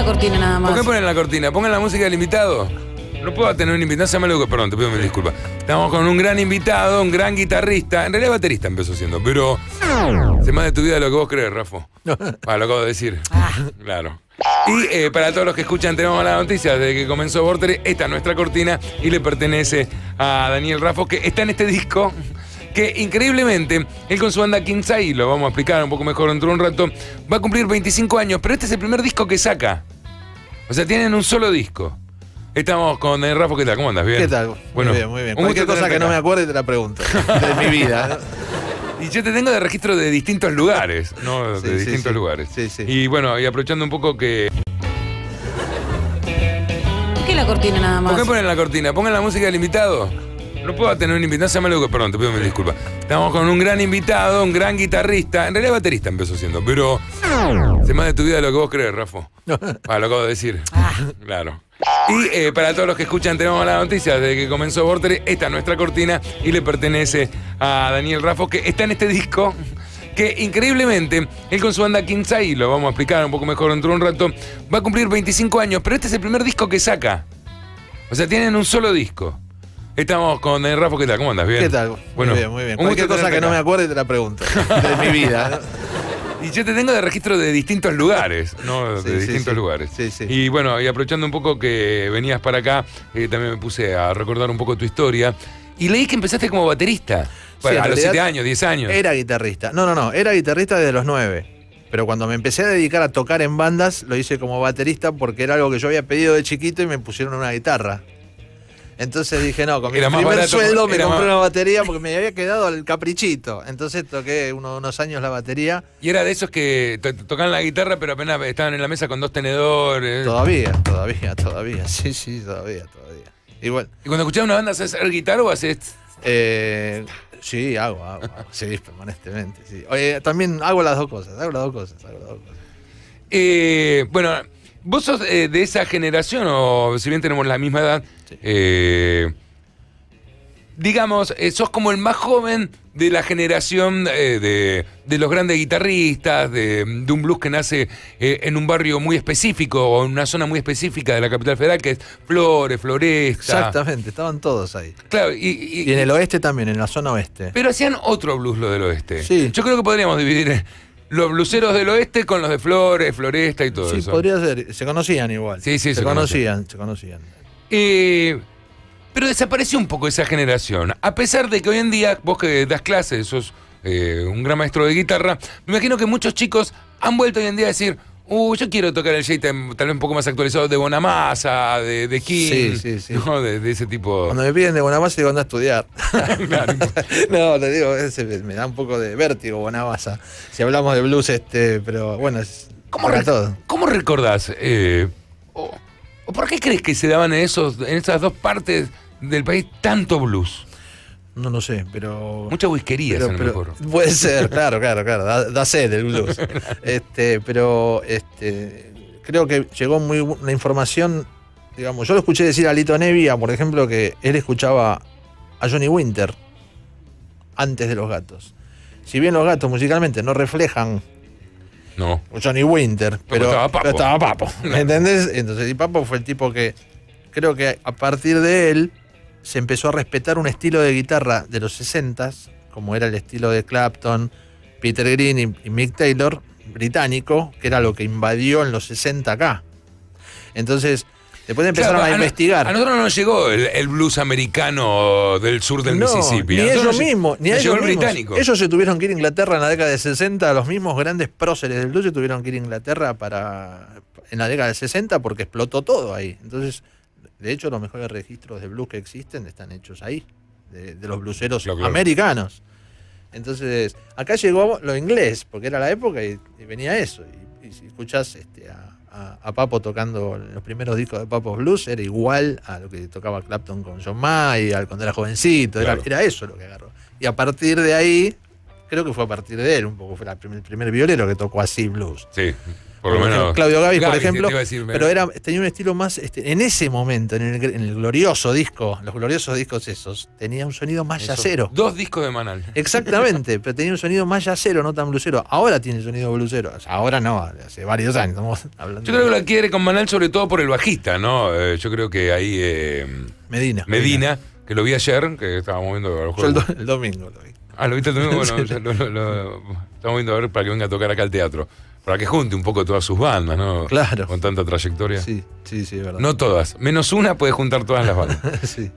cortina nada más. ¿Por qué ponen la cortina? Pongan la música del invitado. No puedo tener un invitado, se llama Lugo, perdón, te pido mil disculpas. Estamos con un gran invitado, un gran guitarrista. En realidad baterista empezó siendo, pero sé más de tu vida de lo que vos crees, Rafo. Lo acabo de decir. Claro. Y para todos los que escuchan, tenemos la noticia de que comenzó Vorterix. Esta es nuestra cortina y le pertenece a Daniel Raffo, que está en este disco. Que increíblemente, él con su banda Kinsai, lo vamos a explicar un poco mejor dentro de un rato, va a cumplir 25 años, pero este es el primer disco que saca. O sea, tienen un solo disco. Estamos con Daniel Raffo, ¿qué tal? ¿Cómo andas? ¿Bien? ¿Qué tal? Bueno, muy bien. Cualquier cosa que no me acuerde te la pregunto. De mi vida. Y yo te tengo de registro de distintos lugares, ¿no? Sí, De sí, distintos sí. lugares. Sí, sí. Y bueno, y aprovechando un poco que... ¿Por qué la cortina nada más? ¿Por qué ponen la cortina? Pongan la música del invitado. No puedo tener un invitado, se llama Lugo, perdón, te pido mil disculpas. Estamos con un gran invitado, un gran guitarrista. En realidad baterista empezó siendo, pero sé más de tu vida de lo que vos crees, Rafo. Lo acabo de decir. Claro. Y para todos los que escuchan, tenemos la noticia de que comenzó Vorterix. Esta es nuestra cortina y le pertenece a Daniel Raffo, que está en este disco. Que increíblemente, él con su banda Kinsai, lo vamos a explicar un poco mejor dentro de un rato, va a cumplir 25 años, pero este es el primer disco que saca. O sea, tienen un solo disco. Estamos con Daniel Raffo, ¿qué tal? ¿Cómo andas? ¿Bien? ¿Qué tal? Bueno, Muy bien. un Cualquier gusto cosa que tenerte no me acá. acuerde te la pregunto. De mi vida. Y yo te tengo de registro de distintos lugares, ¿no? Sí, De sí, distintos sí. lugares. Sí, sí. Y bueno, y aprovechando un poco que venías para acá, también me puse a recordar un poco tu historia. Y leí que empezaste como baterista. Bueno, en a los realidad 7 años, 10 años. Era guitarrista. No. Era guitarrista desde los 9. Pero cuando me empecé a dedicar a tocar en bandas, lo hice como baterista porque era algo que yo había pedido de chiquito y me pusieron una guitarra. Entonces dije, no, con mi Era más primer barato, sueldo me era compré más- una batería porque me había quedado el caprichito. Entonces toqué unos años la batería. Y era de esos que tocaban la guitarra, pero apenas estaban en la mesa con 2 tenedores. Todavía. Sí, todavía. Igual. Y cuando escuchabas una banda, ¿haces guitarra o haces...? Sí, hago. Sí, permanentemente. Sí. Oye, también hago las dos cosas. Bueno, vos sos de esa generación, o si bien tenemos la misma edad, Sí. digamos, sos como el más joven de la generación de los grandes guitarristas, de un blues que nace en un barrio muy específico o en una zona muy específica de la capital federal, que es Flores, Floresta. Exactamente, estaban todos ahí. Claro, Y en el oeste también, en la zona oeste. pero hacían otro blues lo del oeste. Sí. Yo creo que podríamos dividir los bluseros del oeste con los de Flores, Floresta y todo Sí, eso. podría ser. Se conocían igual. Sí, se se conocían. Pero desapareció un poco esa generación. A pesar de que hoy en día, vos que das clases, sos un gran maestro de guitarra, me imagino que muchos chicos han vuelto hoy en día a decir, yo quiero tocar el jazz tal vez un poco más actualizado de Bonamassa, de King, Sí. ¿no? de ese tipo. Cuando me piden de Bonamassa digo anda a estudiar. Claro. No, le digo, me da un poco de vértigo Bonamassa. Si hablamos de blues, pero bueno, es para todo. ¿Cómo recordás? ¿O por qué crees que se daban en esas dos partes del país tanto blues? No lo sé, pero. Mucha whiskería, a lo mejor. Puede ser, claro. Da sed el blues. Pero creo que llegó una información, digamos, yo lo escuché decir a Lito Nebbia, por ejemplo, que él escuchaba a Johnny Winter antes de Los Gatos. Si bien Los Gatos musicalmente no reflejan No. Johnny Winter, pero estaba Papo. ¿Me entendés? Entonces, y Papo fue el tipo que creo que a partir de él se empezó a respetar un estilo de guitarra de los 60s, como era el estilo de Clapton, Peter Green y Mick Taylor, británico, que era lo que invadió en los 60 acá. Entonces, después empezaron a investigar. A nosotros no nos llegó el blues americano del sur del Mississippi. Ni A nosotros ellos mismos, ni nos llegó ellos el mismos. británico. Ellos se tuvieron que ir a Inglaterra en la década de 60, los mismos grandes próceres del blues se tuvieron que ir a Inglaterra en la década de 60 porque explotó todo ahí. Entonces, de hecho, los mejores registros de blues que existen están hechos ahí, de los blueseros Claro. americanos. Entonces, acá llegó lo inglés, porque era la época y venía eso. Y si escuchás a Papo tocando los primeros discos de Papo Blues, era igual a lo que tocaba Clapton con John Mayer, cuando era jovencito, Claro. era eso lo que agarró. Y a partir de ahí, creo que fue a partir de él un poco, fue el primer violero que tocó así blues. Sí. Por lo menos. Claudio Gabis, por Gabis, ejemplo. te iba a decir, Pero tenía un estilo más. En ese momento, en el glorioso disco, los gloriosos discos esos, tenía un sonido más yacero. 2 discos de Manal. Exactamente, pero tenía un sonido más yacero, no tan blusero. Ahora tiene sonido blusero. O sea, ahora no, hace varios años estamos hablando. Yo creo que lo adquiere con Manal sobre todo por el bajista, ¿no? Yo creo que ahí Medina, que lo vi ayer, que estábamos viendo a los Yo juegos. el domingo lo vi. Ah, ¿lo viste el domingo? Bueno, Sí. ya estamos viendo a ver para que venga a tocar acá al teatro. Para que junte un poco todas sus bandas, ¿no? Claro. Con tanta trayectoria. Sí, es verdad. No todas, menos una puede juntar todas las bandas. Sí.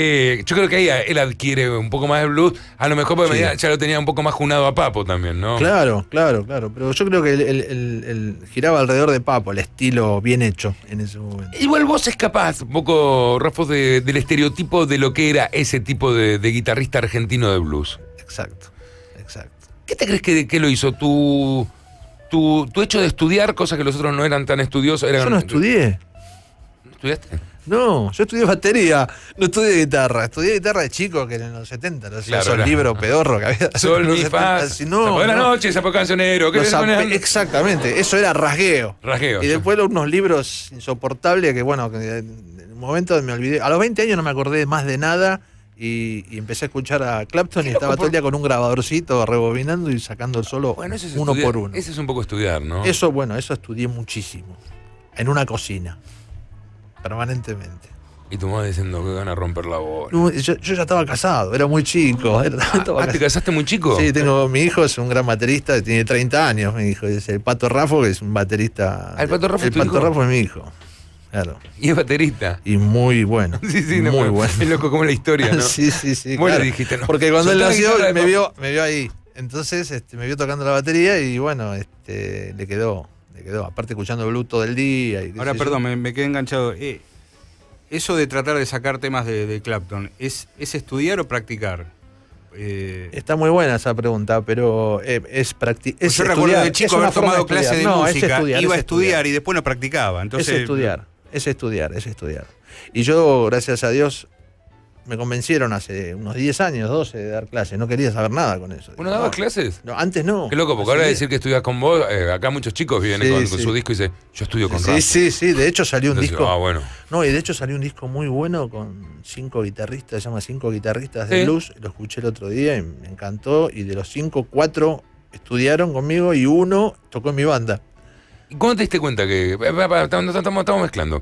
Yo creo que ahí él adquiere un poco más de blues, a lo mejor porque Sí. Medina ya lo tenía un poco más junado a Papo también, ¿no? Claro. Pero yo creo que el giraba alrededor de Papo, el estilo bien hecho en ese momento. Igual vos escapás un poco, Rafa, del estereotipo de lo que era ese tipo de guitarrista argentino de blues. Exacto. ¿Qué te crees que lo hizo? ¿Tu hecho de estudiar cosas que los otros no eran tan estudiosos? Yo no estudié. ¿No estudiaste? No, yo estudié batería, no estudié guitarra. Estudié guitarra de chico, que en los 70, no sé, Claro, esos claro. libros pedorros que había. Sol, en los mi, 70, fa. así, no, Zapó de la no. noche, zapó cancionero. ¿Qué Los le ponen? exactamente, eso era rasgueo. Rasgueo. Y después unos libros insoportables que, bueno, que en un momento me olvidé. A los 20 años no me acordé más de nada y empecé a escuchar a Clapton y estaba todo el día con un grabadorcito rebobinando y sacando el solo Bueno, eso es uno estudiar. por uno. Ese es un poco estudiar, ¿no? Eso estudié muchísimo. En una cocina. Permanentemente. Y tu madre diciendo que van a romper la bola. No, yo ya estaba casado, era muy chico. ¿Te casaste muy chico? Sí, mi hijo es un gran baterista, tiene 30 años, mi hijo. Es el Pato Raffo, que es un baterista. ¿El Pato Raffo es El tu Pato hijo? Raffo es mi hijo. Claro. Y es baterista. Y muy bueno. Sí, no, muy bueno. Es loco como la historia, ¿no? Sí. Vos Claro. le dijiste, no. Porque cuando él Soltá la nació, guitarra de me vio ahí. Entonces me vio tocando la batería y bueno, le quedó. Aparte escuchando blues todo el día. Y qué Ahora, sé yo. perdón, me quedé enganchado. Eso de tratar de sacar temas de Clapton, ¿es estudiar o practicar? Está muy buena esa pregunta, pero es practicar. Pues yo recuerdo de chico haber tomado clase de música, iba a estudiar y después no practicaba. Entonces, es estudiar. Y yo, gracias a Dios, me convencieron hace unos 10 años, 12, de dar clases. No quería saber nada con eso. ¿Vos no dabas clases? No, antes no. Qué loco, porque ahora decir que estudias con vos, acá muchos chicos vienen con su disco y dicen, yo estudio con rap. Sí. De hecho salió un Entonces, disco. bueno. No, y de hecho salió un disco muy bueno con 5 guitarristas, se llama 5 guitarristas de Sí. blues. Lo escuché el otro día y me encantó. Y de los 5, 4 estudiaron conmigo y 1 tocó en mi banda. ¿Y cuándo te diste cuenta que estamos mezclando?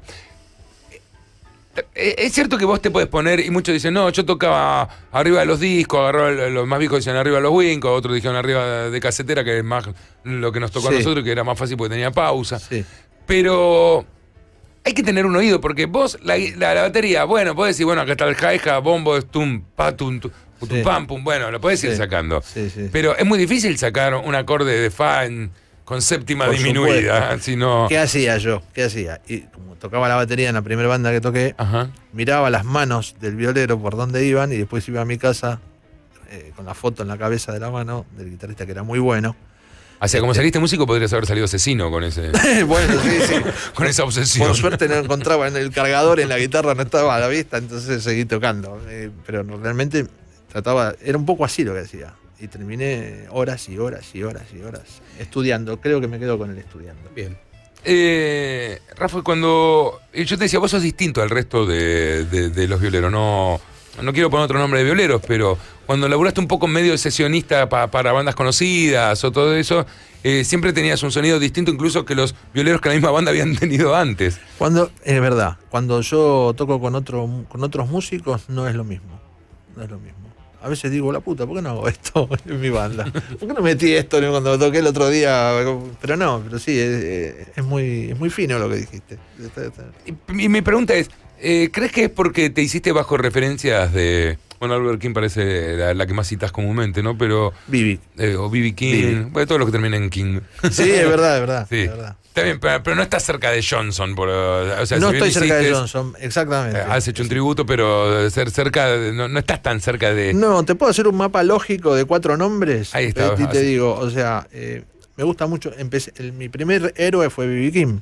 Es cierto que vos te podés poner, y muchos dicen, no, yo tocaba arriba de los discos, agarraba los más viejos dicen arriba de los Wincos, otros dijeron arriba de casetera, que es más lo que nos tocó a Sí. nosotros, que era más fácil porque tenía pausa. Sí. Pero hay que tener un oído, porque vos, la batería, bueno, podés decir, bueno, acá está el hi-hat, bombo, es tum, pa, tum, Sí. pam, pum, bueno, lo podés ir Sí. sacando. Sí. Pero es muy difícil sacar un acorde de fa con séptima Por disminuida, supuesto. sino... ¿Qué hacía yo? Y como tocaba la batería en la primera banda que toqué, Ajá. miraba las manos del violero por dónde iban y después iba a mi casa con la foto en la cabeza de la mano del guitarrista que era muy bueno. O sea, como saliste músico, podrías haber salido asesino con ese, Bueno, sí. con esa obsesión. Por suerte no encontraba en el cargador, en la guitarra no estaba a la vista, entonces seguí tocando. Pero realmente era un poco así lo que hacía. Y terminé horas y horas estudiando. Creo que me quedo con el estudiando. bien. Rafa, cuando yo te decía, vos sos distinto al resto de los violeros. No quiero poner otro nombre de violeros, pero cuando laburaste un poco medio de sesionista para bandas conocidas o todo eso, siempre tenías un sonido distinto incluso que los violeros que la misma banda habían tenido antes. Es verdad, cuando yo toco con otros músicos no es lo mismo. No es lo mismo. A veces digo, la puta, ¿por qué no hago esto en mi banda? ¿Por qué no metí esto cuando toqué el otro día? Pero sí, es muy fino lo que dijiste. Y mi pregunta es, ¿crees que es porque te hiciste bajo referencias de... Bueno, Albert King parece la que más citas comúnmente, ¿no? Pero... Vivi. O B.B. King, bueno, todo lo que termina en King. Sí, es verdad. Sí. Es verdad. Está bien, pero no estás cerca de Johnson. O sea, No si bien estoy cerca de hiciste, Johnson, exactamente. Has hecho un tributo, pero no estás tan cerca de... No, te puedo hacer un mapa lógico de 4 nombres. Ahí está. Y te digo, o sea, me gusta mucho. Mi primer héroe fue B.B. King.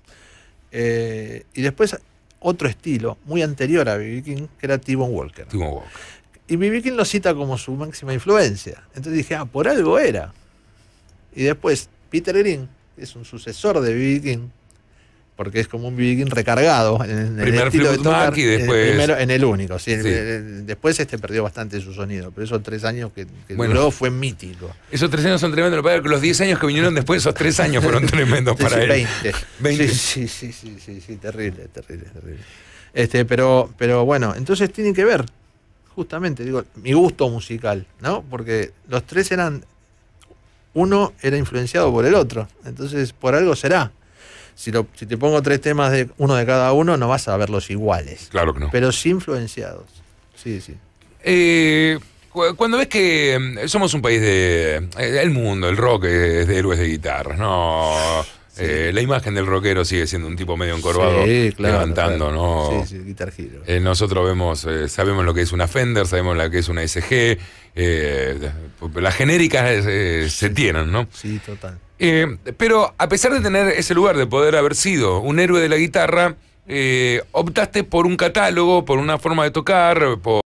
Y después otro estilo, muy anterior a B.B. King, que era T-Bone Walker. Y B.B. King lo cita como su máxima influencia. Entonces dije, por algo era. Y después Peter Green, es un sucesor de B.B. King, porque es como un B.B. King recargado en el Primer estilo de Fleetwood tocar, Mac y después- en el único. Sí, Sí. Después perdió bastante su sonido, pero esos 3 años que Bueno. duró fue mítico. Esos 3 años son tremendos. Lo que pasa es que los 10 años que vinieron después, esos 3 años fueron tremendos para él. 20. 20. Sí, terrible. Pero bueno, entonces tienen que ver, justamente, digo, mi gusto musical, ¿no? Porque los 3 uno era influenciado por el otro, entonces por algo será. Si te pongo 3 temas de uno de cada uno, no vas a verlos iguales, Claro que no. pero sí influenciados. Sí. Cuando ves que somos un país de... el mundo, el rock es de héroes de guitarras, ¿no? La imagen del rockero sigue siendo un tipo medio encorvado, Sí, claro, levantando, claro. ¿no? Sí, Guitar Hero. Nosotros vemos, sabemos lo que es una Fender, sabemos lo que es una SG, las genéricas se tienen, ¿no? Sí, total. Pero a pesar de tener ese lugar, de poder haber sido un héroe de la guitarra, optaste por un catálogo, por una forma de tocar, por